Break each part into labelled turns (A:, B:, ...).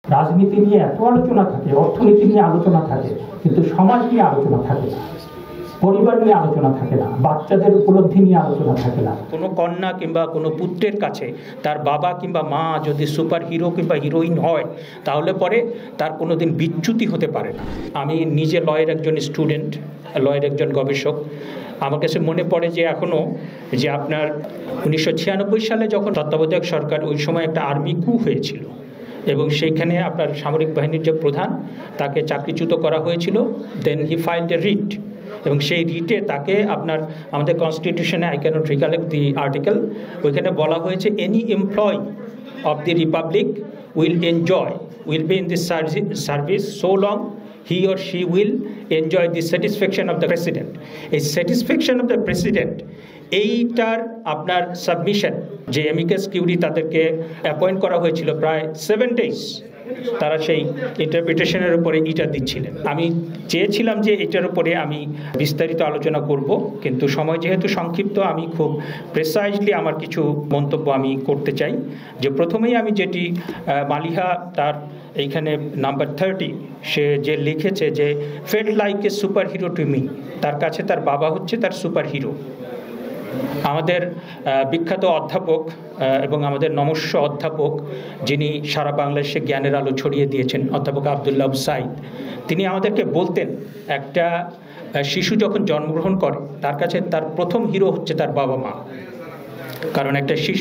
A: রাজনীতি নিয়ে এত আলোচনা থাকে, অর্থনীতি নিয়ে আলোচনা থাকে, কিন্তু সমাজ নিয়ে আলোচনা থাকে না, পরিবার নিয়ে আলোচনা থাকে না, বাচ্চাদের উপলব্ধি নিয়ে আলোচনা থাকে না।
B: কোনো কন্যা কিংবা কোনো পুত্রের কাছে তার বাবা কিংবা মা যদি সুপার হিরো কিংবা হিরোইন হয়, তাহলে পরে তার কোনো দিন বিচ্যুতি হতে পারে না। আমি নিজে লয়ের একজন স্টুডেন্ট, লয়ের একজন গবেষক। আমার কাছে মনে পড়ে যে এখনও যে আপনার 1996 সালে যখন তত্ত্বাবধায়ক সরকার, ওই সময় একটা আর্মি কু হয়েছিল এবং সেইখানে আপনার সামরিক বাহিনীর যে প্রধান, তাকে চাকরিচ্যুত করা হয়েছিল। দেন হি ফাইলড এ রিট, এবং সেই রিটে তাকে আপনার আমাদের কনস্টিটিউশনে, I cannot recollect the article, ওইখানে বলা হয়েছে any employee of the republic will be in this service so long he or she will enjoy the satisfaction of the president. A satisfaction of the president, এইটার আপনার submission যে amicus curiae তাদেরকে appoint করা হয়েছিল প্রায় 7 days, তারা সেই ইন্টারপ্রিটেশনের উপরে এটা দিচ্ছিলেন। আমি চেয়েছিলাম যে এটার উপরে আমি বিস্তারিত আলোচনা করব, কিন্তু সময় যেহেতু সংক্ষিপ্ত, আমি খুব প্রেসাইজলি আমার কিছু মন্তব্য আমি করতে চাই। যে প্রথমেই আমি যেটি মালিহা তার এইখানে নাম্বার 30 সে যে লিখেছে যে felt like a super hero to me, তার কাছে তার বাবা হচ্ছে তার সুপার হিরো। আমাদের বিখ্যাত অধ্যাপক এবং আমাদের নমস্য অধ্যাপক, যিনি সারা বাংলাদেশে জ্ঞানের আলো ছড়িয়ে দিয়েছেন, অধ্যাপক আব্দুল্লাহ সাইদ, তিনি আমাদেরকে বলতেন একটা শিশু যখন জন্মগ্রহণ করে তার কাছে তার প্রথম হিরো হচ্ছে তার বাবা মা। কারণ একটা শিশু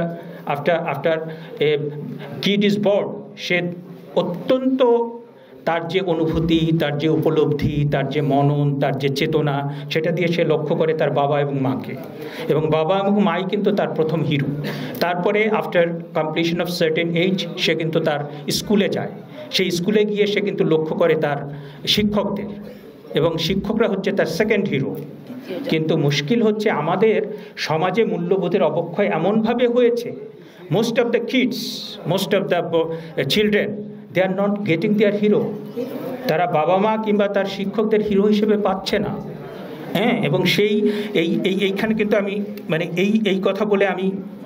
B: after a kid is born, সে অত্যন্ত তার যে অনুভূতি, তার যে উপলব্ধি, তার যে মনন, তার যে চেতনা, সেটা দিয়ে সে লক্ষ্য করে তার বাবা এবং মাকে, এবং বাবা এবং মাই কিন্তু তার প্রথম হিরো। তারপরে after completion of certain age সে কিন্তু তার স্কুলে যায়, সেই স্কুলে গিয়ে সে কিন্তু লক্ষ্য করে তার শিক্ষকদের, এবং শিক্ষকরা হচ্ছে তার সেকেন্ড হিরো। কিন্তু মুশকিল হচ্ছে আমাদের সমাজে মূল্যবোধের অবক্ষয় এমনভাবে হয়েছে, most of the kids, most of the children, they are not getting their hero. তারা বাবা মা কিংবা তার শিক্ষকদের হিরো হিসেবে পাচ্ছে না। হ্যাঁ, এবং এইখানে কিন্তু আমি মানে এই কথা বলে আমি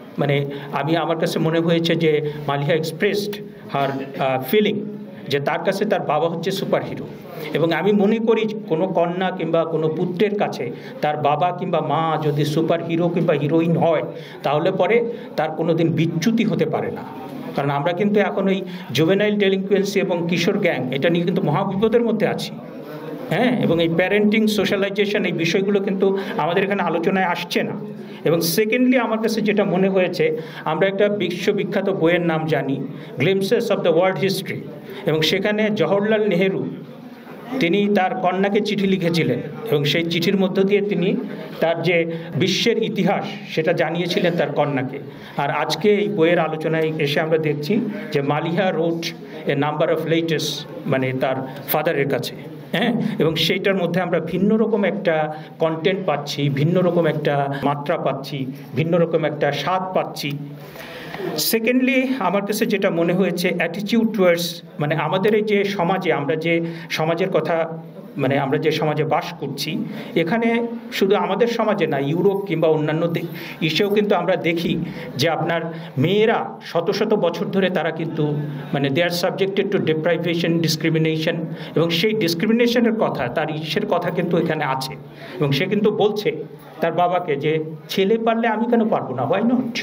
B: আমার কাছে মনে হয়েছে যে মালিহা এক্সপ্রেসড হার ফিলিং যে তার কাছে তার বাবা হচ্ছে সুপার হিরো। এবং আমি মনে করি কোনো কন্যা কিংবা কোনো পুত্রের কাছে তার বাবা কিংবা মা যদি সুপার হিরো কিংবা হিরোইন হয়, তাহলে পরে তার কোনো দিন বিচ্যুতি হতে পারে না। কারণ আমরা কিন্তু এখন ওই জুভেনাইল ডেলিনকুয়েন্সি এবং কিশোর গ্যাং, এটা নিয়ে কিন্তু মহাবিপদের মধ্যে আছি। হ্যাঁ, এবং এই প্যারেন্টিং, সোশ্যালাইজেশন, এই বিষয়গুলো কিন্তু আমাদের এখানে আলোচনায় আসছে না। এবং সেকেন্ডলি আমার কাছে যেটা মনে হয়েছে, আমরা একটা বিশ্ববিখ্যাত বইয়ের নাম জানি, glimpses of the world history, এবং সেখানে জওহরলাল নেহেরু তিনি তার কন্যাকে চিঠি লিখেছিলেন, এবং সেই চিঠির মধ্য দিয়ে তিনি তার যে বিশ্বের ইতিহাস সেটা জানিয়েছিলেন তার কন্যাকে। আর আজকে এই বইয়ের আলোচনায় এসে আমরা দেখছি যে Maliha wrote a number of letters, মানে তার ফাদারের কাছে। হ্যাঁ, এবং সেইটার মধ্যে আমরা ভিন্ন রকম একটা কন্টেন্ট পাচ্ছি, ভিন্ন রকম একটা মাত্রা পাচ্ছি, ভিন্ন রকম একটা স্বাদ পাচ্ছি। সেকেন্ডলি আমার কাছে যেটা মনে হয়েছে, অ্যাটিটিউড টুয়ার্ডস, মানে আমাদের এই যে সমাজে, আমরা যে সমাজের কথা, মানে আমরা যে সমাজে বাস করছি, এখানে শুধু আমাদের সমাজে না, ইউরোপ কিংবা অন্যান্য ইসেও কিন্তু আমরা দেখি যে আপনার মেয়েরা শত শত বছর ধরে তারা কিন্তু মানে they are subjected to deprivation, discrimination, এবং সেই ডিসক্রিমিনেশনের কথা, তার ইসের কথা কিন্তু এখানে আছে। এবং সে কিন্তু বলছে তার বাবাকে যে ছেলে পারলে আমি কেন পারবো না, হোয়াই নট,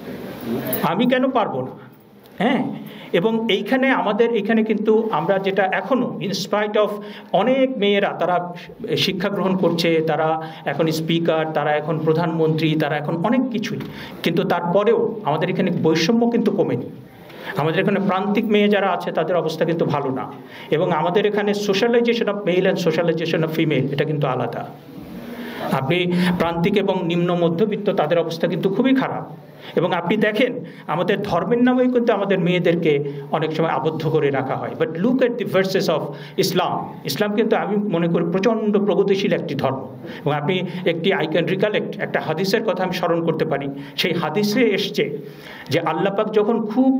B: আমি কেন পারবো না। হ্যাঁ, এবং আমাদের এইখানে কিন্তু আমরা যেটা এখনও ইনস্পাইট অফ অনেক মেয়েরা তারা শিক্ষা গ্রহণ করছে, তারা এখন স্পিকার, তারা এখন প্রধানমন্ত্রী, তারা এখন অনেক কিছুই, কিন্তু তারপরেও আমাদের এখানে বৈষম্য কিন্তু কমেনি। আমাদের এখানে প্রান্তিক মেয়ে যারা আছে তাদের অবস্থা কিন্তু ভালো না, এবং আমাদের এখানে socialization of male and socialization of female, এটা কিন্তু আলাদা। আপনি প্রান্তিক এবং নিম্ন মধ্যবিত্ত, তাদের অবস্থা কিন্তু খুবই খারাপ। এবং আপনি দেখেন আমাদের ধর্মের নামেই কিন্তু আমাদের মেয়েদেরকে অনেক সময় আবদ্ধ করে রাখা হয়। But look at the verses of Islam কিন্তু আমি মনে করি প্রচণ্ড প্রগতিশীল একটি ধর্ম। এবং আপনি আই ক্যান রিকালেক্ট একটা হাদিসের কথা আমি স্মরণ করতে পারি। সেই হাদিসে এসছে যে আল্লাহ পাক যখন খুব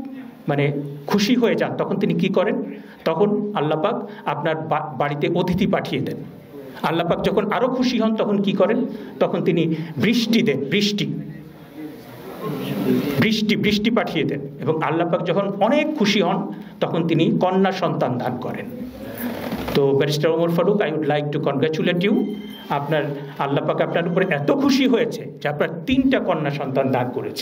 B: খুশি হয়ে যান, তখন তিনি কি করেন? তখন আল্লাহ পাক আপনার বাড়িতে অতিথি পাঠিয়ে দেন। আল্লাহ পাক যখন আরও খুশি হন তখন কি করেন? তখন তিনি বৃষ্টি দেন, বৃষ্টি। বৃষ্টি পাঠিয়ে দেন, এবং আল্লাহ পাক যখন অনেক খুশি হন তখন তিনি কন্যা সন্তান দান করেন। তো barrister Omar Faruk, I would like to congratulate you. আপনার আল্লাহ পাক আপনার উপরে এত খুশি হয়েছে যে আপনার 3টা কন্যা সন্তান দান করেছে।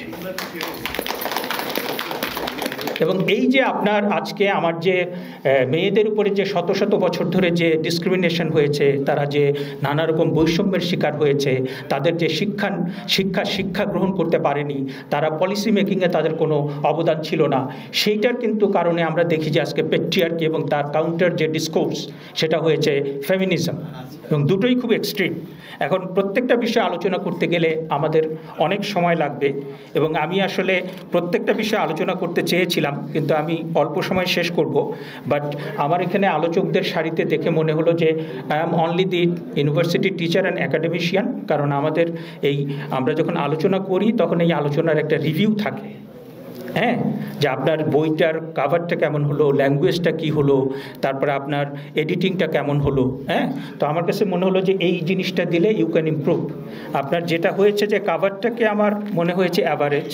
B: এবং এই যে আপনার আজকে আমার যে মেয়েদের উপরে যে শত শত বছর ধরে যে ডিসক্রিমিনেশন হয়েছে, তারা যে নানা রকম বৈষম্যের শিকার হয়েছে, তাদের যে শিক্ষা গ্রহণ করতে পারেনি, তারা পলিসি মেকিংয়ে তাদের কোনো অবদান ছিল না, সেইটার কিন্তু কারণে আমরা দেখি যে আজকে পেট্রিয়ার্কি এবং তার কাউন্টার যে ডিসকোর্স সেটা হয়েছে ফেমিনিজম, এবং দুটোই খুব এক্সট্রিম। এখন প্রত্যেকটা বিষয়ে আলোচনা করতে গেলে আমাদের অনেক সময় লাগবে, এবং আমি আসলে প্রত্যেকটা বিষয়ে আলোচনা করতে চেয়েছিলাম, কিন্তু আমি অল্প সময় শেষ করব। বাট আমার এখানে আলোচকদের সারিতে দেখে মনে হলো যে I am only the university teacher and academician, কারণ আমাদের আমরা যখন আলোচনা করি তখন এই আলোচনার একটা রিভিউ থাকে, হ্যাঁ, যে আপনার বইটার কাভারটা কেমন হলো, ল্যাঙ্গুয়েজটা কি হলো, তারপরে আপনার এডিটিংটা কেমন হলো, হ্যাঁ। তো আমার কাছে মনে হলো যে এই জিনিসটা দিলে ইউ ক্যান ইমপ্রুভ। আপনার যেটা হয়েছে যে কাভারটাকে আমার মনে হয়েছে অ্যাভারেজ।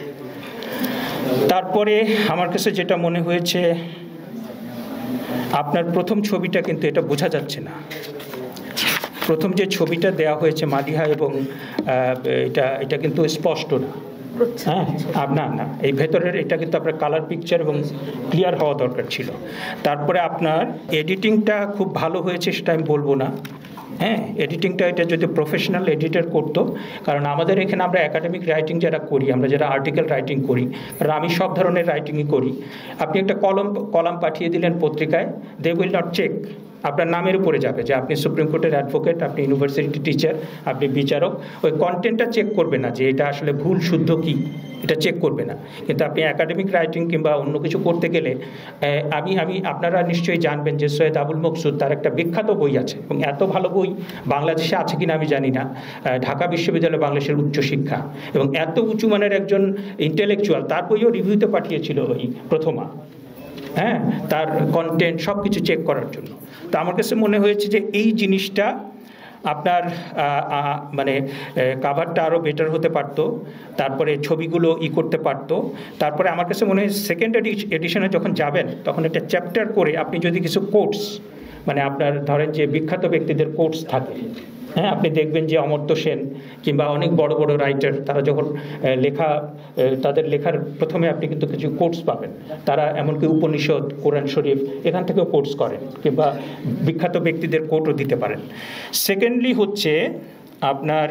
B: তারপরে আমার কাছে যেটা মনে হয়েছে, আপনার প্রথম ছবিটা কিন্তু এটা বোঝা যাচ্ছে না। প্রথম যে ছবিটা দেওয়া হয়েছে মালিহা, এবং এটা কিন্তু স্পষ্ট না, হ্যাঁ, না, এই ভেতরের এটা কিন্তু আপনার কালার পিকচার এবং ক্লিয়ার হওয়া দরকার ছিল। তারপরে আপনার এডিটিংটা খুব ভালো হয়েছে সেটা আমি বলবো না, হ্যাঁ, এডিটিংটা এটা যদি প্রফেশনাল এডিটর করতো, কারণ আমাদের এখানে আমরা একাডেমিক রাইটিং যারা করি, আমরা যারা আর্টিকেল রাইটিং করি, কারণ আমি সব ধরনের রাইটিংই করি, আপনি একটা কলাম পাঠিয়ে দিলেন পত্রিকায়, দে উইল নট চেক, আপনার নামের উপরে যাবে যে আপনি সুপ্রিম কোর্টের অ্যাডভোকেট, আপনি ইউনিভার্সিটি টিচার, আপনি বিচারক, ওই কন্টেন্টটা চেক করবে না যে এটা আসলে ভুল শুদ্ধ কি, এটা চেক করবে না। কিন্তু আপনি একাডেমিক রাইটিং কিংবা অন্য কিছু করতে গেলে আপনারা নিশ্চয়ই জানবেন যে সৈয়দ আবুল মকসুদ, তার একটা বিখ্যাত বই আছে, এবং এত ভালো বই বাংলাদেশে আছে কিনা আমি জানি না, ঢাকা বিশ্ববিদ্যালয় বাংলাদেশের উচ্চশিক্ষা, এবং এত উঁচু মানের একজন ইন্টেলেকচুয়াল, তার বইও রিভিউতে পাঠিয়েছিল ওই প্রথমা, হ্যাঁ, তার কন্টেন্ট সব কিছু চেক করার জন্য। তো আমার কাছে মনে হয়েছে যে এই জিনিসটা আপনার মানে কাভারটা আরও বেটার হতে পারতো, তারপরে ছবিগুলো করতে পারতো। তারপরে আমার কাছে মনে হয় সেকেন্ড এডিশনে যখন যাবেন তখন একটা চ্যাপ্টার করে আপনি যদি কিছু কোটস, মানে আপনার ধরেন যে বিখ্যাত ব্যক্তিদের কোটস থাকে, হ্যাঁ, আপনি দেখবেন যে অমর্ত্য সেন কিংবা অনেক বড় বড় রাইটার, তারা যখন তাদের লেখার প্রথমে আপনি কিন্তু কিছু কোটস পাবেন, তারা এমনকি উপনিষদ, কোরআন শরীফ এখান থেকেও কোটস করেন, কিংবা বিখ্যাত ব্যক্তিদের কোটও দিতে পারেন। সেকেন্ডলি হচ্ছে আপনার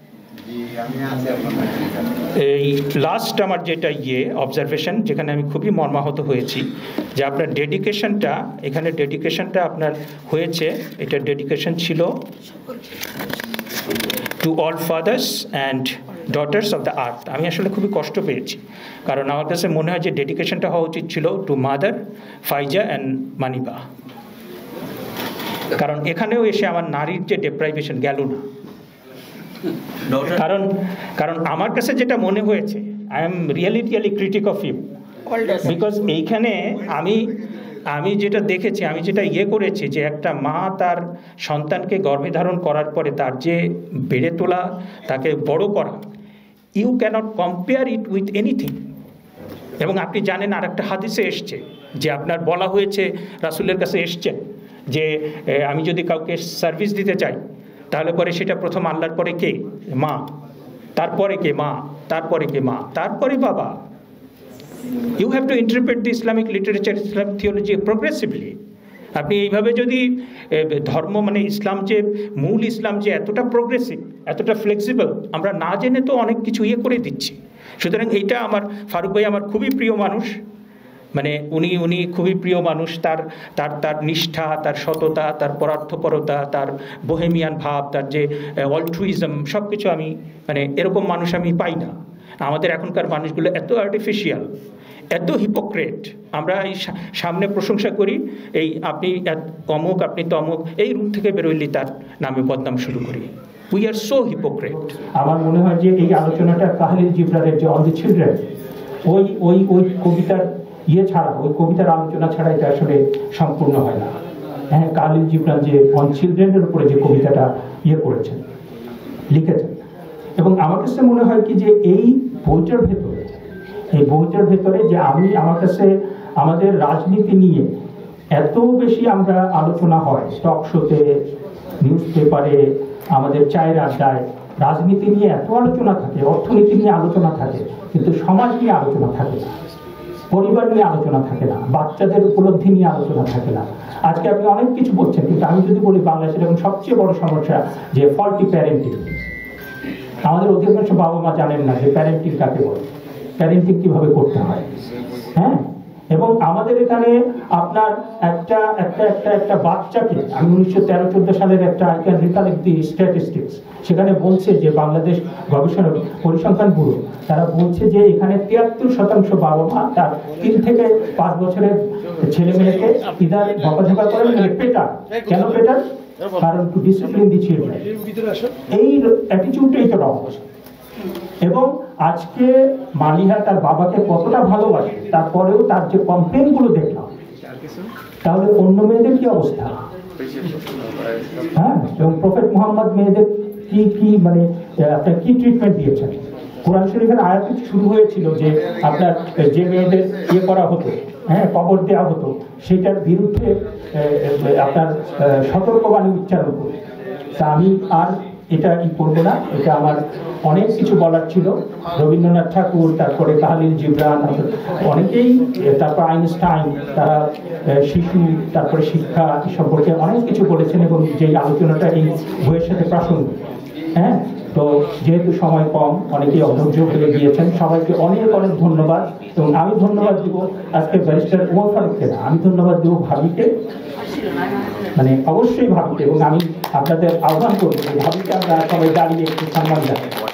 B: এই লাস্ট আমার যেটা অবজারভেশন, যেখানে আমি খুবই মর্মাহত হয়েছি, যে আপনার ডেডিকেশনটা আপনার হয়েছে, এটা ডেডিকেশন ছিল to all fathers and daughters of the earth. আমি আসলে খুবই কষ্ট পেয়েছি, কারণ আমার কাছে মনে হয় যে ডেডিকেশনটা হওয়া উচিত ছিল to mother, Faiza and Maniba, কারণ এখানেও এসে আমার নারীর যে ডেপ্রাইভেশন গেল না। কারণ আমার কাছে যেটা মনে হয়েছে, I am really critic of you, because এইখানে আমি যেটা দেখেছি, আমি যেটা করেছি, যে একটা মা তার সন্তানকে গর্ভে ধারণ করার পরে তার যে বেড়ে তোলা, তাকে বড় করা, you cannot compare it with anything. এবং আপনি জানেন আর একটা হাদিসে এসছে যে আপনার বলা হয়েছে, রাসূলের কাছে এসছেন যে আমি যদি কাউকে সার্ভিস দিতে চাই, তাহলে পরে সেটা প্রথম আল্লাহর পরে কে? মা, তারপরে কে? মা, তারপরে কে? মা, তারপরে বাবা। You have to interpret the Islamic literature, Islamic theology progressively. আপনি এইভাবে যদি ধর্ম, মানে ইসলাম যে মূল ইসলাম যে এতটা প্রোগ্রেসিভ, এতটা ফ্লেক্সিবল, আমরা না জেনে তো অনেক কিছু করে দিচ্ছি। সুতরাং এইটা আমার ফারুক ভাই আমার খুবই প্রিয় মানুষ, মানে উনি খুবই প্রিয় মানুষ। তার নিষ্ঠা, তার সততা, তার পরার্থপরতা, তার বোহেমিয়ান ভাব, তার যে অল্ট্রুইজম, সব কিছু আমি মানে এরকম মানুষ আমি পাই না। আমাদের এখনকার মানুষগুলো এত আর্টিফিশিয়াল, এত হিপোক্রেট। আমরা এই সামনে প্রশংসা করি, এই আপনি অমুক, আপনি তমুক, এই রূপ থেকে বেরোইলি তার নামে বদনাম শুরু করি। We are so hypocrite.
A: আমার মনে হয় যে এই আলোচনাটা কাহলিল জিবরানের যে অন দি চিলড্রেন, ওই কবিতার ছাড়া, ওই কবিতার আলোচনা ছাড়া এটা আসলে সম্পূর্ণ হয় না। হ্যাঁ, কাহলিল জিবরান যে অন চিলড্রেনের উপরে যে কবিতাটা করেছেন, লিখেছেন, এবং আমার কাছে মনে হয় কি যে এই বইটার ভেতরে এই বইটার ভেতরে যে আমি আমার কাছে আমাদের রাজনীতি নিয়ে এত বেশি আমরা আলোচনা হয় টক শোতে, নিউজ পেপারে, আমাদের চায়ের আড্ডায় রাজনীতি নিয়ে এত আলোচনা থাকে, অর্থনীতি নিয়ে আলোচনা থাকে, কিন্তু সমাজ নিয়ে আলোচনা থাকে না, পরিবার নিয়ে আলোচনা থাকে না, বাচ্চাদের উপলব্ধি নিয়ে আলোচনা থাকে না। আজকে আপনি অনেক কিছু বলছেন, কিন্তু আমি যদি বলি বাংলাদেশের এখন সবচেয়ে বড় সমস্যা যে ফল্টি প্যারেন্টিং। আমাদের অধিকাংশ বাবা মা জানেন না যে প্যারেন্টিং কাকে বলে, প্যারেন্টিং কিভাবে করতে হয়। হ্যাঁ, এবং আমাদের এখানে আপনার একটা বাচ্চাকে, আমি 1913-14 সালের একটা I can recollect the statistics, সেখানে বলছে যে বাংলাদেশ গবেষণা পরিসংখ্যান ব্যুরো, তারা বলছে যে এখানে 73% বাবা মা তার 3 থেকে 5 বছরের ছেলে মেয়েকে ইদার বকাঝকা করেন, পেটার। কেন পেটার? কারণ টু ডিসিপ্লিন দি চিলড্রেন। এই অ্যাটিটিউডটাই তো রং। এবং আজকে মালিহা তার বাবাকে কতটা ভালোবাসে, তারপরেও তার যে কমপ্লেন গুলো দেখলাম, তাহলে অন্য মেয়েদের কি অবস্থা? হ্যাঁ, এবং প্রফেট মুহাম্মদ মেয়েদের কি মানে আপনার কি ট্রিটমেন্ট দিয়েছেন? কোরআন শরীফের আয়াত শুরু হয়েছিল যে আপনার যে মেয়েদের ইয়ে করা হতো, হ্যাঁ, কবর দেওয়া হতো, সেটার বিরুদ্ধে আপনার সতর্কবাণী উচ্চারণ করে। তা আমি আর এটা করবো না, এটা আমার অনেক কিছু বলার ছিল। রবীন্দ্রনাথ ঠাকুর, তারপরে কাহালিল জিবরান, অনেকেই, তারপর আইনস্টাইন, তারা শিশু, তারপরে শিক্ষা সম্পর্কে অনেক কিছু বলেছেন, এবং যেই আলোচনাটা এই বইয়ের সাথে প্রাসঙ্গিক। হ্যাঁ, তো যেহেতু সময় কম, অনেকেই অধৈর্য হয়ে গিয়েছেন, সবাইকে অনেক অনেক ধন্যবাদ। এবং আমি ধন্যবাদ দিব আজকে ব্যারিস্টার ওমর ফারুককে না, আমি ধন্যবাদ দিব ভাবিকে, মানে অবশ্যই ভাবিকে। এবং আমি আপনাদের আহ্বান করবো যে ভাবিকে আমরা সবাই দাঁড়িয়ে একটু সম্মান জানাই।